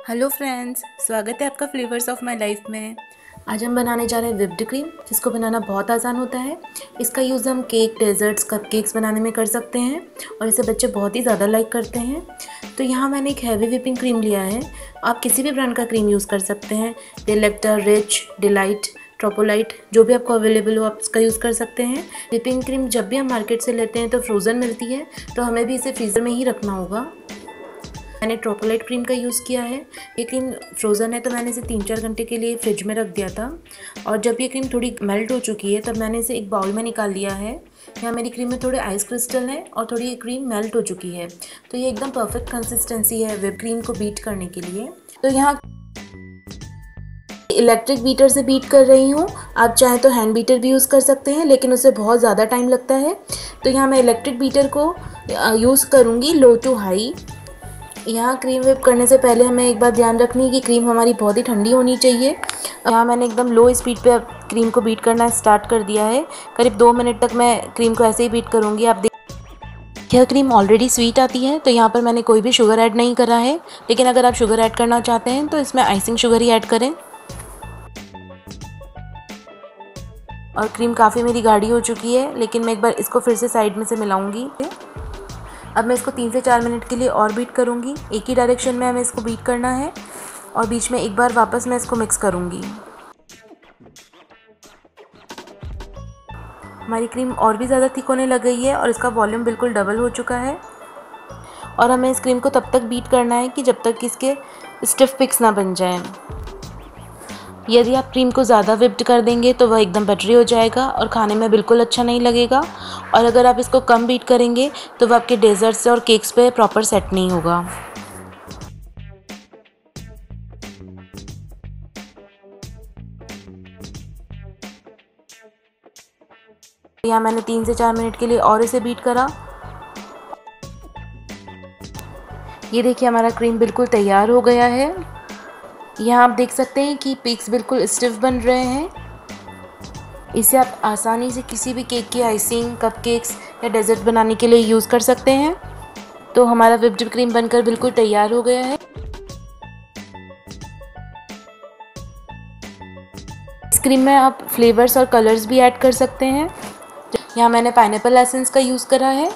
Hello friends, स्वागत है आपका फ्लेवर्स ऑफ माय लाइफ में। आज हम बनाने जा रहे हैं व्हिप्ड क्रीम, जिसको बनाना बहुत आसान होता है। इसका यूज़ हम केक, डेजर्ट्स, कपकेक्स बनाने में कर सकते हैं और इसे बच्चे बहुत ही ज़्यादा लाइक करते हैं। तो यहाँ मैंने एक हैवी व्हिपिंग क्रीम लिया है। आप किसी भी ब्रांड का क्रीम यूज़ कर सकते हैं, डिलेक्टर, रिच, डिलाइट, ट्रोपोलाइट, जो भी आपको अवेलेबल हो आप इसका यूज़ कर सकते हैं। व्हिपिंग क्रीम जब भी हम मार्केट से लेते हैं तो फ्रोज़न मिलती है, तो हमें भी इसे फ्रीज़र में ही रखना होगा। मैंने ट्रोपोलाइट क्रीम का यूज़ किया है। ये क्रीम फ्रोज़न है, तो मैंने इसे 3-4 घंटे के लिए फ्रिज में रख दिया था और जब ये क्रीम थोड़ी मेल्ट हो चुकी है तब मैंने इसे एक बाउल में निकाल लिया है। यहाँ मेरी क्रीम में थोड़े आइस क्रिस्टल हैं और थोड़ी ये क्रीम मेल्ट हो चुकी है, तो ये एकदम परफेक्ट कंसिस्टेंसी है व्हिप क्रीम को बीट करने के लिए। तो यहाँ इलेक्ट्रिक बीटर से बीट कर रही हूँ। आप चाहें तो हैंड बीटर भी यूज़ कर सकते हैं, लेकिन उससे बहुत ज़्यादा टाइम लगता है। तो यहाँ मैं इलेक्ट्रिक बीटर को यूज़ करूँगी लो टू हाई। यहाँ क्रीम व्हिप करने से पहले हमें एक बात ध्यान रखनी है कि क्रीम हमारी बहुत ही ठंडी होनी चाहिए। यहाँ मैंने एकदम लो स्पीड पे अब क्रीम को बीट करना स्टार्ट कर दिया है। करीब 2 मिनट तक मैं क्रीम को ऐसे ही बीट करूँगी। आप यह क्रीम ऑलरेडी स्वीट आती है, तो यहाँ पर मैंने कोई भी शुगर ऐड नहीं करा है, लेकिन अगर आप शुगर ऐड करना चाहते हैं तो इसमें आइसिंग शुगर ही ऐड करें। और क्रीम काफ़ी मेरी गाढ़ी हो चुकी है, लेकिन मैं एक बार इसको फिर से साइड में से मिलाऊंगी। अब मैं इसको 3 से 4 मिनट के लिए और बीट करूंगी। एक ही डायरेक्शन में हमें इसको बीट करना है और बीच में एक बार वापस मैं इसको मिक्स करूंगी। हमारी क्रीम और भी ज़्यादा थिक होने लग गई है और इसका वॉल्यूम बिल्कुल डबल हो चुका है। और हमें इस क्रीम को तब तक बीट करना है कि जब तक कि इसके स्टिफ पिक्स ना बन जाएं। यदि आप क्रीम को ज़्यादा व्हिप्ड कर देंगे तो वह एकदम बटरी हो जाएगा और खाने में बिल्कुल अच्छा नहीं लगेगा। और अगर आप इसको कम बीट करेंगे तो वह आपके डेजर्ट्स और केक्स पे प्रॉपर सेट नहीं होगा। यहाँ मैंने 3 से 4 मिनट के लिए और इसे बीट करा। ये देखिए, हमारा क्रीम बिल्कुल तैयार हो गया है। यहाँ आप देख सकते हैं कि पिक्स बिल्कुल स्टिफ बन रहे हैं। इसे आप आसानी से किसी भी केक की आइसिंग, कपकेक्स या डेजर्ट बनाने के लिए यूज़ कर सकते हैं। तो हमारा व्हिप्ड क्रीम बनकर बिल्कुल तैयार हो गया है। इस क्रीम में आप फ्लेवर्स और कलर्स भी ऐड कर सकते हैं। यहाँ मैंने पाइनएप्पल एसेंस का यूज़ करा है।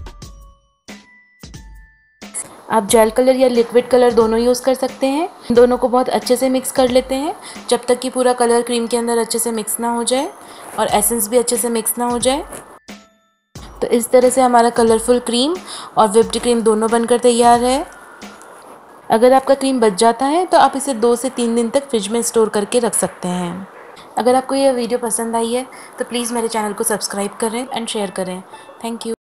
आप जेल कलर या लिक्विड कलर दोनों यूज़ कर सकते हैं। दोनों को बहुत अच्छे से मिक्स कर लेते हैं जब तक कि पूरा कलर क्रीम के अंदर अच्छे से मिक्स ना हो जाए और एसेंस भी अच्छे से मिक्स ना हो जाए। तो इस तरह से हमारा कलरफुल क्रीम और व्हिप्ड क्रीम दोनों बनकर तैयार है। अगर आपका क्रीम बच जाता है तो आप इसे 2 से 3 दिन तक फ्रिज में स्टोर करके रख सकते हैं। अगर आपको यह वीडियो पसंद आई है तो प्लीज़ मेरे चैनल को सब्सक्राइब करें एंड शेयर करें। Thank you.